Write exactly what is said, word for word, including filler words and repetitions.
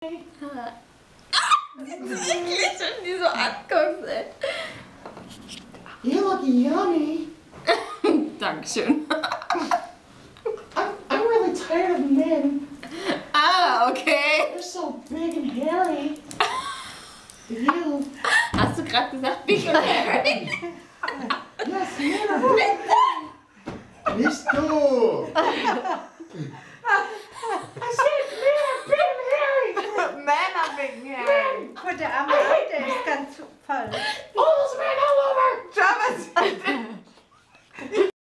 Das ist eklig, wenn die so anguckst, ey. You look yummy. Dankeschön. I'm, I'm really tired of men. Ah, okay. They're so big and hairy. You. Hast du gerade gesagt, Big und Harry? Yes, men are big. Nicht du.